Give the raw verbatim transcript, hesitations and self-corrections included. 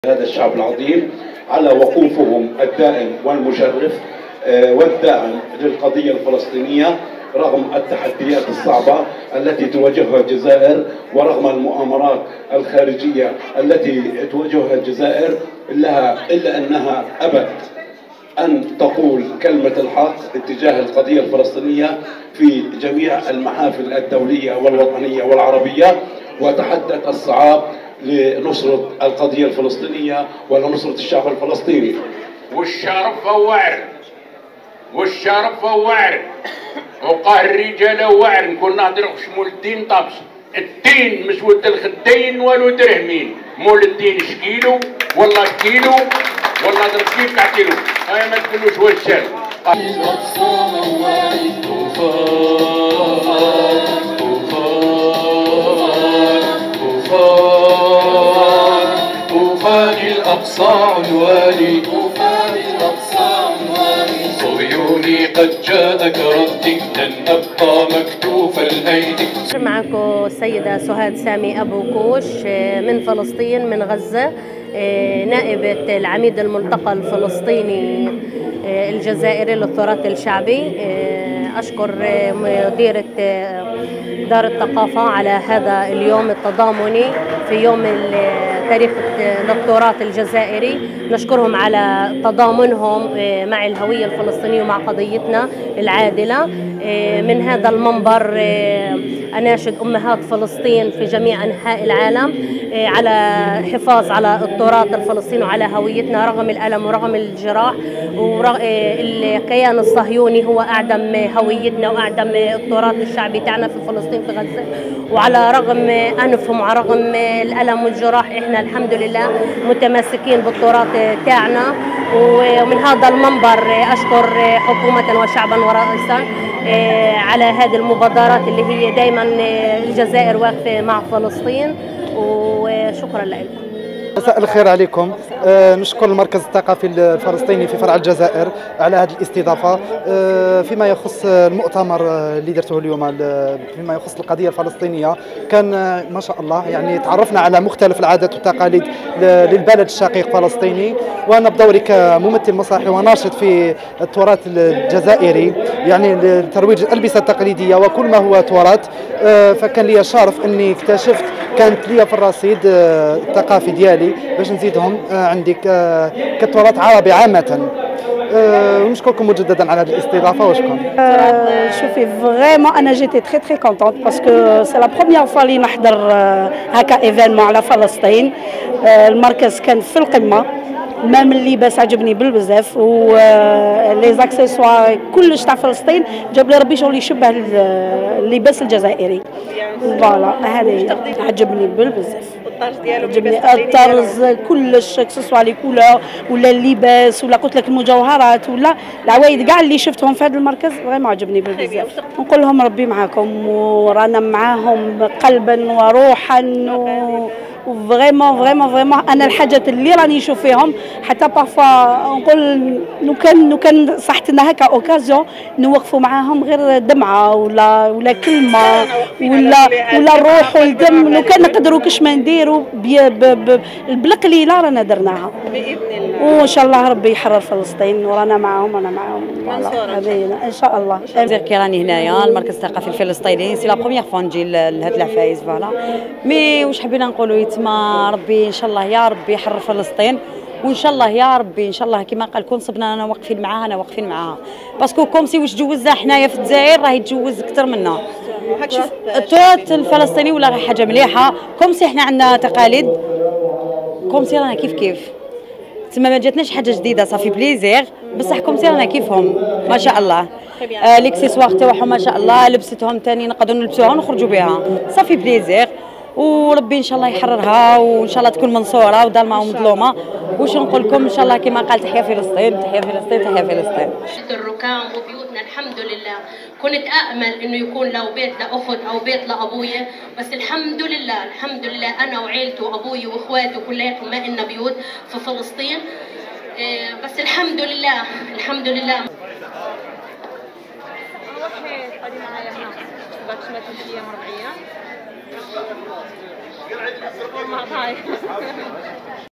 هذا الشعب العظيم على وقوفهم الدائم والمشرف والداعم للقضية الفلسطينية رغم التحديات الصعبة التي تواجهها الجزائر ورغم المؤامرات الخارجية التي تواجهها الجزائر لها إلا أنها أبت أن تقول كلمة الحق اتجاه القضية الفلسطينية في جميع المحافل الدولية والوطنية والعربية، وتحدت الصعاب لنصرة القضية الفلسطينية ولنصرة الشعب الفلسطيني. والشرف فوعر والشرف فوعر وقاه الرجال وعر نكون نهضر شمول الدين طبس الدين مسود الخدين ولو درهمين مول الدين شكيلو والله كيلو والله درب كيف كعتيلو هاي ما تقولوش والشر. الأقصى عنواني طوفان الأقصى عنواني صهيوني قد جاءك ردي لن أبقى مكتوف الأيدي. معكم السيدة سهاد سامي أبو كوش من فلسطين من غزة، نائبة العميد الملتقى الفلسطيني الجزائري للتراث الشعبي. أشكر مديرة دار الثقافة على هذا اليوم التضامني في يوم تاريخ التراث الجزائري. نشكرهم على تضامنهم مع الهوية الفلسطينية ومع قضيتنا العادلة. من هذا المنبر أناشد أمهات فلسطين في جميع أنحاء العالم على حفاظ على التراث الفلسطيني وعلى هويتنا رغم الألم ورغم الجراح. والكيان الصهيوني هو أعدم هويتنا وأعدم التراث الشعبي تاعنا في فلسطين في غزة، وعلى رغم أنفهم وعلى رغم الألم والجراح إحنا الحمد لله متمسكين بالتراث تاعنا. ومن هذا المنبر أشكر حكومة وشعبا ورئيسا على هذه المبادرات اللي هي دائما الجزائر واقفة مع فلسطين، وشكرا لكم. مساء الخير عليكم. أه نشكر المركز الثقافي الفلسطيني في فرع الجزائر على هذه الاستضافة. أه فيما يخص المؤتمر اللي درته اليوم فيما يخص القضية الفلسطينية، كان ما شاء الله يعني تعرفنا على مختلف العادات والتقاليد للبلد الشقيق فلسطيني، وأنا بدوري كممثل مسرحي وناشط في التراث الجزائري يعني لترويج الألبسة التقليدية وكل ما هو تراث. أه فكان لي شرف أني اكتشفت كانت لي في الرصيد الثقافي ديالي باش نزيدهم عندي كتراث عربي عامة. ونشكركم مجددا على هذه الاستضافه وشكرا. شوفي فريمون انا جيتي تري تري كونتونت باسكو سي لا بروميير فوا لي نحضر هكا ايفينمون على فلسطين. المركز كان في القمه، مام اللباس عجبني بالبزاف و لي زاكسيسوار كلش تاع فلسطين جاب لي ربي شغل يشبه اللباس الجزائري. فوالا هذا عجبني بالبزاف. الطرز ديالو عجبني الطرز كلش اكسسوار لي كولور ولا اللباس ولا قلت لك المجوهرات ولا العوايد كاع اللي شفتهم في هذا المركز فريمون عجبني بالبزاف. نقول لهم ربي معاكم ورانا معاهم قلبا وروحا و وفريمون فريمون فريمون انا الحاجات اللي راني نشوف فيهم حتى بارفوا نقول لو كان لو كان صحت لنا هكا اوكازيون نوقفوا معاهم غير دمعه ولا ولا كلمه ولا ولا الروح والدم، لو كان نقدروا كاش ما نديروا بالقليله رانا درناها باذن الله. وان شاء الله ربي يحرر فلسطين ورانا معاهم انا معاهم ان شاء الله. كي راني هنايا المركز الثقافي الفلسطيني سي لا بروميير فوا نجي لهاد العفايس فوالا. مي واش حبينا نقولوا يتما ربي ان شاء الله يا ربي يحرر فلسطين، وان شاء الله يا ربي ان شاء الله كما قال كون صبنا انا واقفين معاها انا واقفين معاها باسكو كوم سي واش جوزنا حنايا في الجزائر راه يتجوز اكثر منا. شوف التراث الفلسطيني ولا غير حاجه مليحه كوم سي حنا عندنا تقاليد كوم سي رانا كيف كيف تما ما جاتناش حاجه جديده صافي بليزير بصح كوم سي رانا كيفهم ما شاء الله. آه ليكسيسوار تاعهم ما شاء الله لبستهم ثاني نقدروا نلبسوها ونخرجوا بها صافي بليزير. وربي ان شاء الله يحررها وان شاء الله تكون منصوره ودار معهم مظلومه. واش نقول لكم ان شاء الله كما قال تحيا فلسطين تحيا فلسطين تحيا فلسطين. الركام وبيوتنا الحمد لله كنت امل انه يكون لو بيت لاخت او بيت لابويا، بس الحمد لله الحمد لله انا وعيلتي وابوي واخواتي كلياتهم ما لنا بيوت في فلسطين. بس الحمد لله الحمد لله. ما